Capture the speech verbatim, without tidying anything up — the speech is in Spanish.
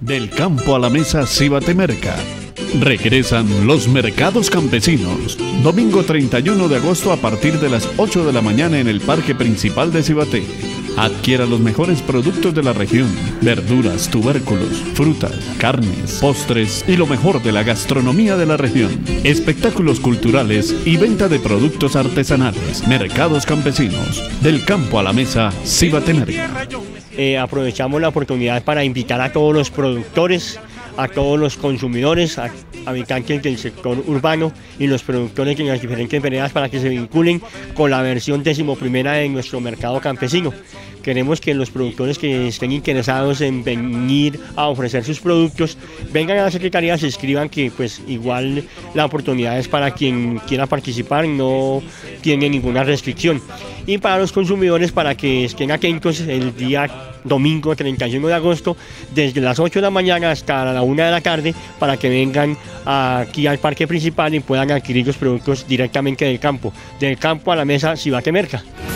Del campo a la mesa Cibatemerca. Regresan los mercados campesinos. Domingo treinta y uno de agosto a partir de las ocho de la mañana en el Parque Principal de Cibaté. Adquiera los mejores productos de la región: verduras, tubérculos, frutas, carnes, postres y lo mejor de la gastronomía de la región. Espectáculos culturales y venta de productos artesanales. Mercados campesinos. Del campo a la mesa Cibatemerca. Eh, aprovechamos la oportunidad para invitar a todos los productores, a todos los consumidores, a habitantes del sector urbano y los productores de las diferentes veredas para que se vinculen con la versión decimoprimera de nuestro mercado campesino. Queremos que los productores que estén interesados en venir a ofrecer sus productos vengan a la Secretaría, se inscriban, que pues igual la oportunidad es para quien quiera participar, no tiene ninguna restricción. Y para los consumidores, para que estén atentos el día domingo treinta y uno de agosto, desde las ocho de la mañana hasta la una de la tarde, para que vengan aquí al parque principal y puedan adquirir los productos directamente del campo, del campo a la mesa Cibatemerca.